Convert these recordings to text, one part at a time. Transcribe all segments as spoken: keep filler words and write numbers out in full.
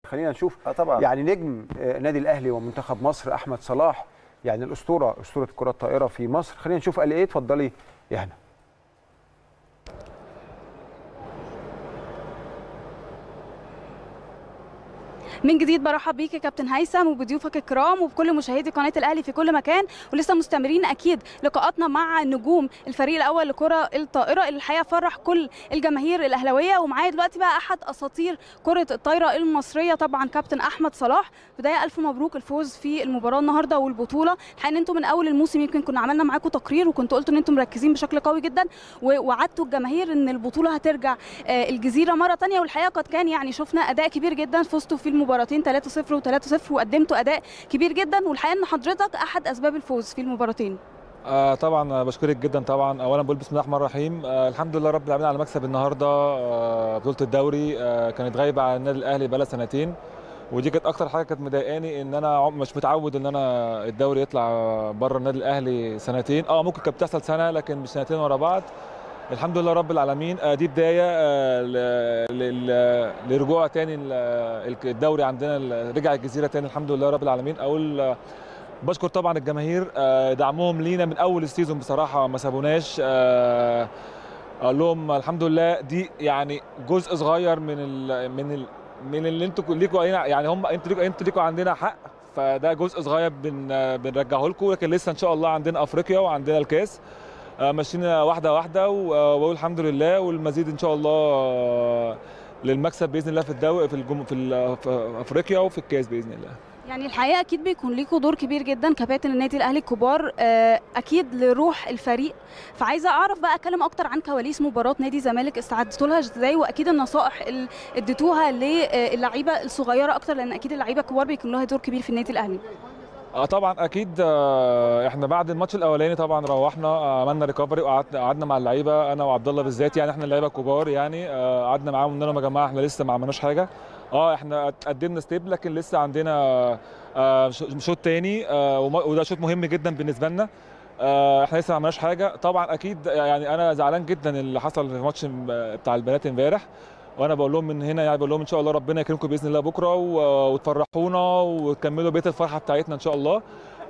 خلينا نشوف آه طبعا. يعني نجم نادي الاهلي ومنتخب مصر احمد صلاح، يعني الاسطوره اسطوره كره الطائره في مصر. خلينا نشوف قال ايه. اتفضلي يا هنا. من جديد برحب بيك يا كابتن هيثم وبضيوفك الكرام وبكل مشاهدي قناه الاهلي في كل مكان، ولسه مستمرين اكيد لقاءاتنا مع نجوم الفريق الاول لكره الطائره اللي الحقيقه فرح كل الجماهير الاهلاويه. ومعايا دلوقتي بقى احد اساطير كره الطائره المصريه طبعا كابتن احمد صلاح. بدايه الف مبروك الفوز في المباراه النهارده والبطوله. الحقيقه ان انتم من اول الموسم يمكن كنا عملنا معاكم تقرير وكنتوا قلتوا ان انتم مركزين بشكل قوي جدا ووعدتوا الجماهير ان البطوله هترجع الجزيره مره ثانيه، والحقيقه قد كان يعني شفنا اداء كبير جدا. فزتوا في المباراتين ثلاثة صفر وثلاثة صفر وقدمتوا اداء كبير جدا، والحقيقه ان حضرتك احد اسباب الفوز في المباراتين. آه طبعا بشكرك جدا. طبعا اولا بقول بسم الله الرحمن الرحيم. آه الحمد لله رب العالمين على مكسب النهارده. آه بطوله الدوري آه كانت غايبه عن النادي الاهلي بقى لها سنتين، ودي كانت اكتر حاجه كانت مضايقاني، ان انا مش متعود ان انا الدوري يطلع بره النادي الاهلي سنتين. اه ممكن كانت بتحصل سنه لكن مش سنتين ورا بعض. الحمد لله رب العالمين. آه دي بدايه آه لرجوع تاني الدوري عندنا، رجع الجزيره تاني الحمد لله رب العالمين. اقول بشكر طبعا الجماهير دعمهم لينا من اول السيزون، بصراحه ما سابوناش. اقول لهم الحمد لله دي يعني جزء صغير من ال من ال من اللي انتوا ليكوا، يعني هم انتوا ليكوا انتوا ليكوا عندنا حق، فده جزء صغير بن بنرجعه لكم. لكن لسه ان شاء الله عندنا افريقيا وعندنا الكاس، ماشيين واحده واحده واقول الحمد لله، والمزيد ان شاء الله للمكسب باذن الله في الدوري في الجم... في, في افريقيا وفي الكاس باذن الله. يعني الحقيقه اكيد بيكون ليكوا دور كبير جدا كباتن النادي الاهلي الكبار، اكيد لروح الفريق. فعايزه اعرف بقى اتكلم اكتر عن كواليس مباراه نادي الزمالك، استعدتوا لها ازاي؟ واكيد النصائح اللي اديتوها للعيبه الصغيره اكتر، لان اكيد اللعيبه الكبار بيكون لها دور كبير في النادي الاهلي. اه طبعا اكيد. آه احنا بعد الماتش الاولاني طبعا روحنا آه عملنا ريكفري وقعدنا قعدنا مع اللعيبه انا وعبد الله بالذات، يعني احنا اللعيبه الكبار يعني قعدنا آه معاهم قلنا لهم يا جماعه احنا لسه ما عملناش حاجه. اه احنا قدمنا ستيب لكن لسه عندنا آه شوط تاني آه وده شوط مهم جدا بالنسبه لنا. آه احنا لسه ما عملناش حاجه. طبعا اكيد يعني انا زعلان جدا اللي حصل في الماتش بتاع البنات امبارح، وانا بقول لهم من هنا يعني بقول لهم ان شاء الله ربنا يكرمكم باذن الله بكره وتفرحونا وتكملوا بيت الفرحه بتاعتنا ان شاء الله.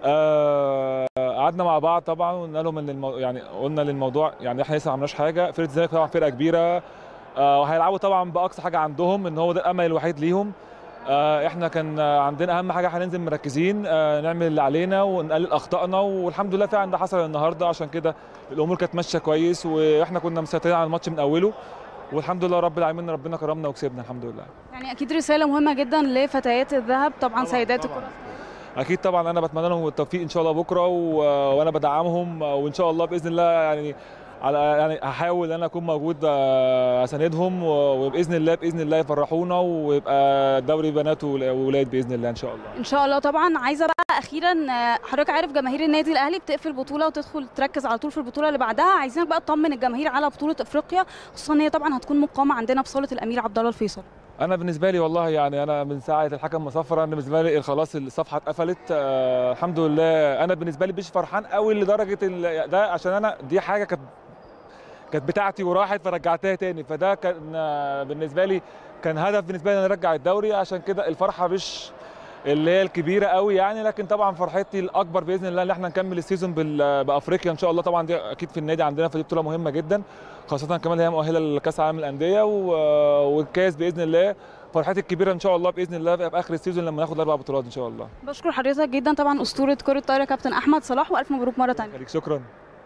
قعدنا مع بعض طبعا وقلنا لهم ان المو... يعني قلنا للموضوع يعني احنا لسه ما عملناش حاجه. فرقه الزمالك طبعا فرقه كبيره وهيلعبوا طبعا باقصى حاجه عندهم، ان هو ده الامل الوحيد ليهم. احنا كان عندنا اهم حاجه هننزل مركزين نعمل اللي علينا ونقلل اخطائنا، والحمد لله فعلا ده حصل النهارده. عشان كده الامور كانت ماشيه كويس واحنا كنا مسيطرين على الماتش من اوله، والحمد لله رب العالمين ربنا كرمنا وكسبنا الحمد لله. يعني اكيد رساله مهمه جدا لفتيات الذهب طبعا, طبعًا سيدات الكره. اكيد طبعا انا بتمنى لهم التوفيق ان شاء الله بكره و... وانا بدعمهم، وان شاء الله باذن الله يعني على يعني هحاول ان انا اكون موجود اساندهم، وباذن الله باذن الله يفرحونا ويبقى دوري بنات وولاد باذن الله ان شاء الله. ان شاء الله. طبعا عايزه بقى اخيرا، حضرتك عارف جماهير النادي الاهلي بتقفل بطوله وتدخل تركز على طول في البطوله اللي بعدها، عايزينك بقى تطمن الجماهير على بطوله افريقيا، خصوصا ان هي طبعا هتكون مقامه عندنا في صاله الامير عبد الله الفيصل. انا بالنسبه لي والله يعني انا من ساعه الحكم ما صفر انا بالنسبه لي خلاص الصفحه اتقفلت. آه الحمد لله. انا بالنسبه لي مش فرحان قوي لدرجه ده، عشان انا دي حاجه كانت كانت بتاعتي وراحت فرجعتها تاني، فده كان بالنسبه لي كان هدف بالنسبه لي ان ارجع الدوري. عشان كده الفرحه مش اللي هي الكبيره قوي يعني، لكن طبعا فرحتي الاكبر باذن الله ان احنا نكمل السيزون بافريقيا ان شاء الله. طبعا دي اكيد في النادي عندنا، فدي بطوله مهمه جدا، خاصه كمان هي مؤهله لكاس العالم للانديه والكاس باذن الله. فرحتي الكبيره ان شاء الله باذن الله في اخر السيزون لما ناخد اربع بطولات ان شاء الله. بشكر حضرتك جدا طبعا اسطوره كره الطايره كابتن احمد صلاح، والف مبروك مره ثانيه. شكرا.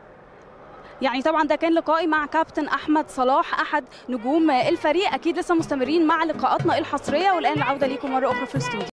يعني طبعا ده كان لقائي مع كابتن احمد صلاح احد نجوم الفريق. اكيد لسه مستمرين مع لقاءاتنا الحصريه، والان العوده ليكم مره اخرى في الاستوديو.